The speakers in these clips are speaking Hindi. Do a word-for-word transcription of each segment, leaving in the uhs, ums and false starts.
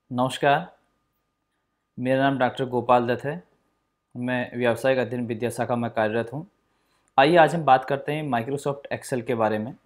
नमस्कार, मेरा नाम डॉक्टर गोपाल दत्त है। मैं व्यावसायिक अध्ययन विद्याशाखा में कार्यरत हूँ। आइए आज हम बात करते हैं माइक्रोसॉफ्ट एक्सेल के बारे में।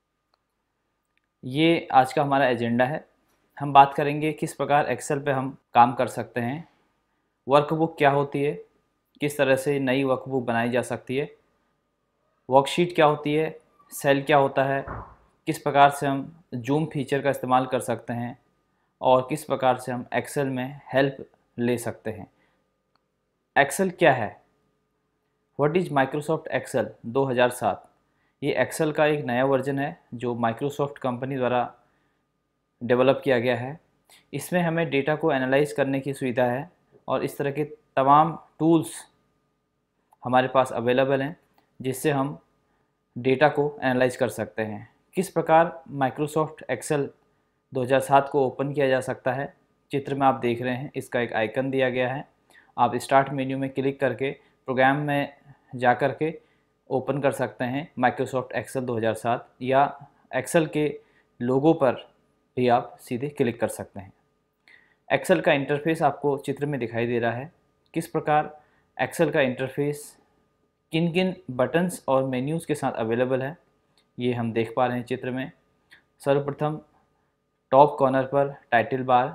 ये आज का हमारा एजेंडा है। हम बात करेंगे किस प्रकार एक्सेल पे हम काम कर सकते हैं, वर्कबुक क्या होती है, किस तरह से नई वर्कबुक बनाई जा सकती है, वर्कशीट क्या होती है, सेल क्या होता है, किस प्रकार से हम जूम फीचर का इस्तेमाल कर सकते हैं और किस प्रकार से हम एक्सेल में हेल्प ले सकते हैं। एक्सेल क्या है? व्हाट इज़ माइक्रोसॉफ्ट एक्सेल दो हज़ार सात? ये एक्सेल का एक नया वर्जन है जो माइक्रोसॉफ्ट कंपनी द्वारा डेवलप किया गया है। इसमें हमें डेटा को एनालाइज करने की सुविधा है और इस तरह के तमाम टूल्स हमारे पास अवेलेबल हैं जिससे हम डेटा को एनालाइज कर सकते हैं। किस प्रकार माइक्रोसॉफ्ट एक्सेल दो हज़ार सात को ओपन किया जा सकता है? चित्र में आप देख रहे हैं, इसका एक आइकन दिया गया है। आप स्टार्ट मेन्यू में क्लिक करके प्रोग्राम में जा कर के ओपन कर सकते हैं माइक्रोसॉफ्ट एक्सेल दो हज़ार सात, या एक्सेल के लोगो पर भी आप सीधे क्लिक कर सकते हैं। एक्सेल का इंटरफेस आपको चित्र में दिखाई दे रहा है। किस प्रकार एक्सेल का इंटरफेस किन किन बटन्स और मेन्यूज़ के साथ अवेलेबल है, ये हम देख पा रहे हैं चित्र में। सर्वप्रथम टॉप कॉर्नर पर टाइटल बार,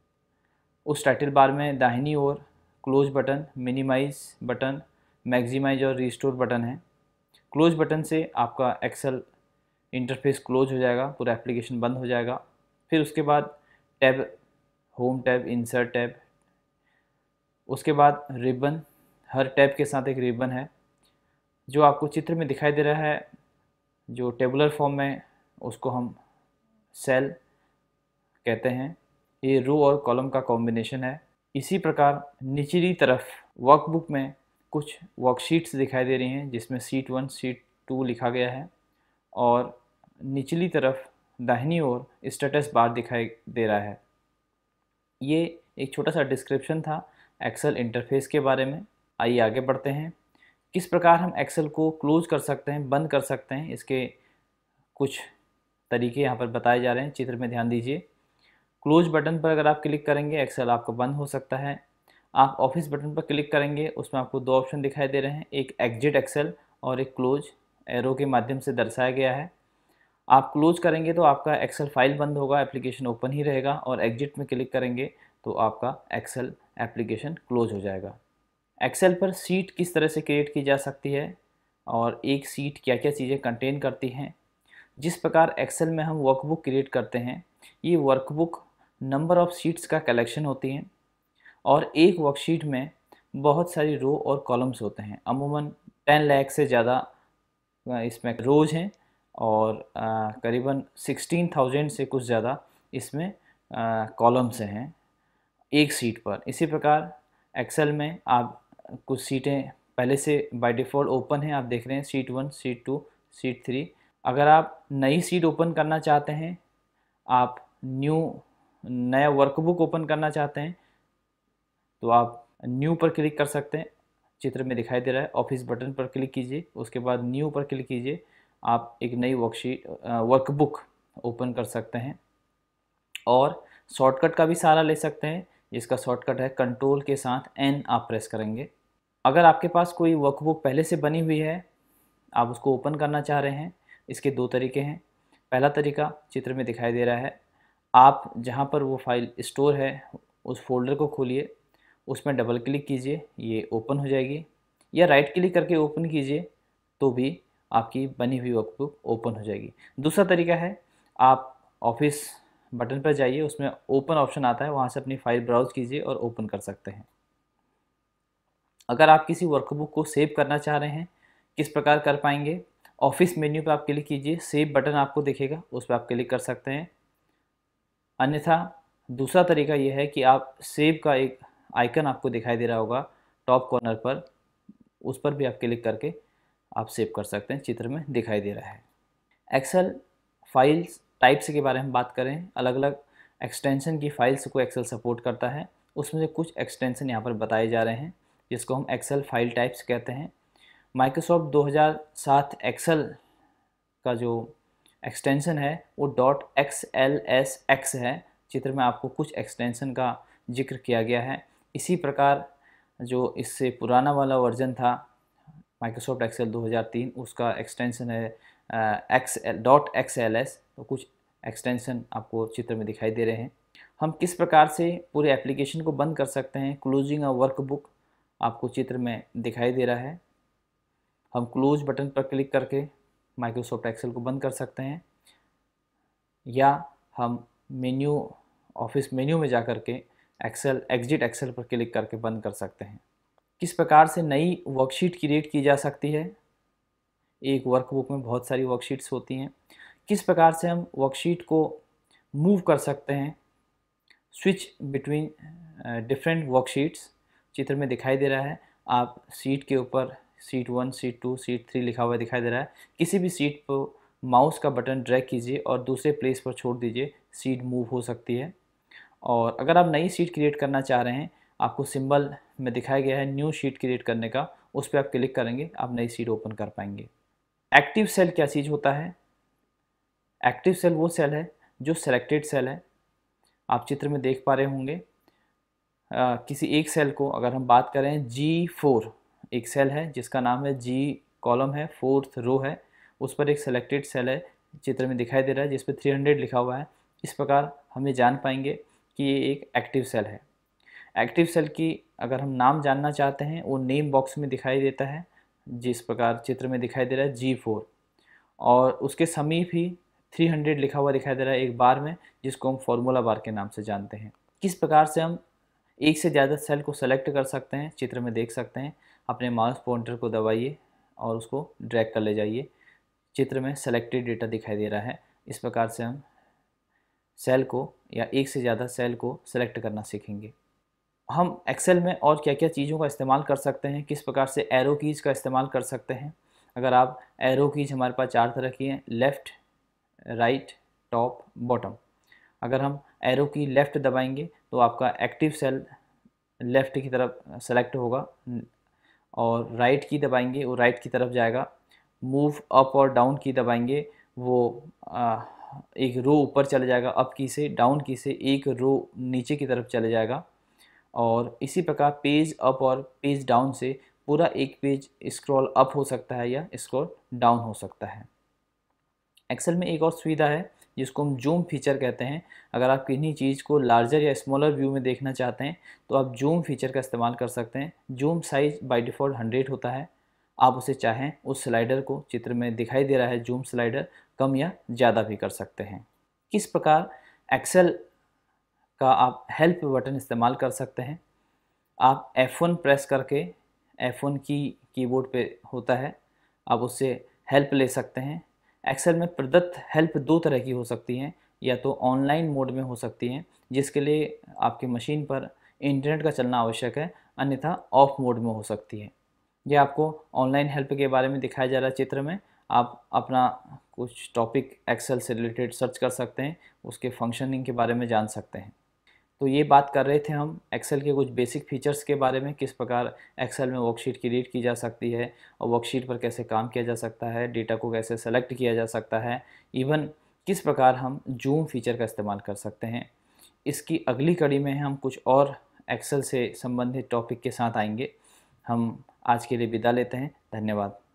उस टाइटल बार में दाहिनी ओर close button, minimise button, maximise और रिस्टोर बटन है। क्लोज बटन से आपका एक्सेल इंटरफेस क्लोज हो जाएगा, पूरा एप्लीकेशन बंद हो जाएगा। फिर उसके बाद tab, home tab, insert tab, उसके बाद रिबन, हर टैब के साथ एक रिबन है जो आपको चित्र में दिखाई दे रहा है। जो टेबुलर फॉर्म में उसको हम सेल कहते हैं। ये रो और कॉलम का कॉम्बिनेशन है। इसी प्रकार निचली तरफ वर्कबुक में कुछ वर्कशीट्स दिखाई दे रही हैं जिसमें सीट वन, सीट टू लिखा गया है, और निचली तरफ दाहिनी ओर स्टेटस बार दिखाई दे रहा है। ये एक छोटा सा डिस्क्रिप्शन था एक्सेल इंटरफेस के बारे में। आइए आगे बढ़ते हैं। किस प्रकार हम एक्सेल को क्लोज कर सकते हैं, बंद कर सकते हैं, इसके कुछ तरीके यहाँ पर बताए जा रहे हैं। चित्र में ध्यान दीजिए। क्लोज बटन पर अगर आप क्लिक करेंगे एक्सेल आपका बंद हो सकता है। आप ऑफिस बटन पर क्लिक करेंगे, उसमें आपको दो ऑप्शन दिखाई दे रहे हैं, एक एग्जिट एक्सेल और एक क्लोज, एरो के माध्यम से दर्शाया गया है। आप क्लोज करेंगे तो आपका एक्सेल फाइल बंद होगा, एप्लीकेशन ओपन ही रहेगा, और एग्जिट में क्लिक करेंगे तो आपका एक्सेल एप्लीकेशन क्लोज हो जाएगा। एक्सेल पर सीट किस तरह से क्रिएट की जा सकती है और एक सीट क्या क्या चीज़ें कंटेन करती हैं। जिस प्रकार एक्सेल में हम वर्कबुक क्रिएट करते हैं, ये वर्कबुक नंबर ऑफ़ सीट्स का कलेक्शन होती हैं और एक वर्कशीट में बहुत सारी रो और कॉलम्स होते हैं। अमूमन टेन लाख से ज़्यादा इसमें रोज़ हैं और आ, करीबन सिक्सटीन थाउजेंड से कुछ ज़्यादा इसमें कॉलम्स हैं एक सीट पर। इसी प्रकार एक्सेल में आप कुछ सीटें पहले से बाय डिफ़ॉल्ट ओपन हैं, आप देख रहे हैं, sheet one, seat two, seat three. अगर आप नई सीट ओपन करना चाहते हैं, आप न्यू नया वर्कबुक ओपन करना चाहते हैं, तो आप न्यू पर क्लिक कर सकते हैं। चित्र में दिखाई दे रहा है, ऑफिस बटन पर क्लिक कीजिए, उसके बाद न्यू पर क्लिक कीजिए, आप एक नई वर्कशीट वर्कबुक ओपन कर सकते हैं। और शॉर्टकट का भी सहारा ले सकते हैं, जिसका शॉर्टकट है कंट्रोल के साथ एन आप प्रेस करेंगे। अगर आपके पास कोई वर्कबुक पहले से बनी हुई है, आप उसको ओपन करना चाह रहे हैं, इसके दो तरीके हैं। पहला तरीका चित्र में दिखाई दे रहा है, आप जहाँ पर वो फाइल स्टोर है उस फोल्डर को खोलिए, उसमें डबल क्लिक कीजिए, ये ओपन हो जाएगी, या राइट क्लिक करके ओपन कीजिए तो भी आपकी बनी हुई वर्कबुक ओपन हो जाएगी। दूसरा तरीका है, आप ऑफिस बटन पर जाइए, उसमें ओपन ऑप्शन आता है, वहाँ से अपनी फ़ाइल ब्राउज़ कीजिए और ओपन कर सकते हैं। अगर आप किसी वर्कबुक को सेव करना चाह रहे हैं, किस प्रकार कर पाएंगे? ऑफिस मेन्यू पर आप क्लिक कीजिए, सेव बटन आपको दिखेगा, उस पर आप क्लिक कर सकते हैं। अन्यथा दूसरा तरीका यह है कि आप सेव का एक आइकन आपको दिखाई दे रहा होगा टॉप कॉर्नर पर, उस पर भी आप क्लिक करके आप सेव कर सकते हैं, चित्र में दिखाई दे रहा है। एक्सेल फाइल्स टाइप्स के बारे में बात करें, अलग अलग एक्सटेंशन की फाइल्स को एक्सेल सपोर्ट करता है, उसमें से कुछ एक्सटेंशन यहाँ पर बताए जा रहे हैं जिसको हम एक्सेल फाइल टाइप्स कहते हैं। माइक्रोसॉफ्ट दो हज़ार सात एक्सेल का जो एक्सटेंशन है वो dot X L S X है, चित्र में आपको कुछ एक्सटेंशन का जिक्र किया गया है। इसी प्रकार जो इससे पुराना वाला वर्जन था माइक्रोसॉफ्ट एक्सेल दो हज़ार तीन, उसका एक्सटेंशन है X dot X L S. तो कुछ एक्सटेंशन आपको चित्र में दिखाई दे रहे हैं। हम किस प्रकार से पूरे एप्लीकेशन को बंद कर सकते हैं, क्लोजिंग अ वर्कबुक आपको चित्र में दिखाई दे रहा है। हम क्लोज बटन पर क्लिक करके माइक्रोसॉफ्ट एक्सेल को बंद कर सकते हैं, या हम मेन्यू ऑफिस मेन्यू में जा कर के एक्सेल एग्जिट एक्सेल पर क्लिक करके बंद कर सकते हैं। किस प्रकार से नई वर्कशीट क्रिएट की जा सकती है। एक वर्कबुक में बहुत सारी वर्कशीट्स होती हैं। किस प्रकार से हम वर्कशीट को मूव कर सकते हैं, स्विच बिटवीन डिफरेंट वर्कशीट्स चित्र में दिखाई दे रहा है। आप सीट के ऊपर seat one, seat two, seat three लिखा हुआ दिखाई दे रहा है। किसी भी सीट पर माउस का बटन ड्रैग कीजिए और दूसरे प्लेस पर छोड़ दीजिए, सीट मूव हो सकती है। और अगर आप नई सीट क्रिएट करना चाह रहे हैं, आपको सिंबल में दिखाया गया है न्यू शीट क्रिएट करने का, उस पर आप क्लिक करेंगे, आप नई सीट ओपन कर पाएंगे। एक्टिव सेल क्या चीज़ होता है। एक्टिव सेल वो सेल है जो सेलेक्टेड सेल है। आप चित्र में देख पा रहे होंगे आ, किसी एक सेल को अगर हम बात करें जी फोर, एक सेल है जिसका नाम है जी कॉलम है, फोर्थ रो है, उस पर एक सेलेक्टेड सेल है चित्र में दिखाई दे रहा है जिस पर थ्री हंड्रेड लिखा हुआ है। इस प्रकार हम ये जान पाएंगे कि ये एक एक्टिव सेल है। एक्टिव सेल की अगर हम नाम जानना चाहते हैं, वो नेम बॉक्स में दिखाई देता है जिस प्रकार चित्र में दिखाई दे रहा है जी फोर, और उसके समीप ही थ्री हंड्रेड लिखा हुआ दिखाई दे रहा है एक बार में, जिसको हम फॉर्मूला बार के नाम से जानते हैं। किस प्रकार से हम एक से ज़्यादा सेल को सेलेक्ट कर सकते हैं, चित्र में देख सकते हैं। अपने माउस पॉइंटर को दबाइए और उसको ड्रैग कर ले जाइए, चित्र में सेलेक्टेड डेटा दिखाई दे रहा है। इस प्रकार से हम सेल को या एक से ज़्यादा सेल को सेलेक्ट करना सीखेंगे। हम एक्सेल में और क्या क्या चीज़ों का इस्तेमाल कर सकते हैं, किस प्रकार से एरो कीज़ का इस्तेमाल कर सकते हैं। अगर आप एरो कीज़ हमारे पास चार तरह की हैं, लेफ़्ट, राइट, टॉप, बॉटम। अगर हम एरो की लेफ़्ट दबाएंगे तो आपका एक्टिव सेल लेफ़्ट की तरफ सेलेक्ट होगा, और राइट की दबाएंगे वो राइट की तरफ जाएगा। मूव अप और डाउन की दबाएंगे वो आ, एक रो ऊपर चले जाएगा, अप की से, डाउन की से एक रो नीचे की तरफ चले जाएगा। और इसी प्रकार पेज अप और पेज डाउन से पूरा एक पेज स्क्रॉल अप हो सकता है या स्क्रॉल डाउन हो सकता है। एक्सेल में एक और सुविधा है जिसको हम जूम फीचर कहते हैं। अगर आप किन्हीं चीज़ को लार्जर या स्मॉलर व्यू में देखना चाहते हैं तो आप जूम फीचर का इस्तेमाल कर सकते हैं। Zoom size by default hundred होता है। आप उसे चाहें उस स्लाइडर को, चित्र में दिखाई दे रहा है जूम स्लाइडर, कम या ज़्यादा भी कर सकते हैं। किस प्रकार एक्सेल का आप हेल्प बटन इस्तेमाल कर सकते हैं। आप एफ वन प्रेस करके, एफ वन की कीबोर्ड पे होता है, आप उससे हेल्प ले सकते हैं। एक्सेल में प्रदत्त हेल्प दो तरह की हो सकती हैं, या तो ऑनलाइन मोड में हो सकती हैं जिसके लिए आपकी मशीन पर इंटरनेट का चलना आवश्यक है, अन्यथा ऑफ मोड में हो सकती है। यह आपको ऑनलाइन हेल्प के बारे में दिखाया जा रहा है चित्र में। आप अपना कुछ टॉपिक एक्सेल से रिलेटेड सर्च कर सकते हैं, उसके फंक्शनिंग के बारे में जान सकते हैं। तो ये बात कर रहे थे हम एक्सेल के कुछ बेसिक फीचर्स के बारे में, किस प्रकार एक्सेल में वर्कशीट क्रिएट की जा सकती है और वर्कशीट पर कैसे काम किया जा सकता है, डेटा को कैसे सेलेक्ट किया जा सकता है, इवन किस प्रकार हम जूम फीचर का इस्तेमाल कर सकते हैं। इसकी अगली कड़ी में हम कुछ और एक्सेल से संबंधित टॉपिक के साथ आएंगे। हम आज के लिए विदा लेते हैं। धन्यवाद।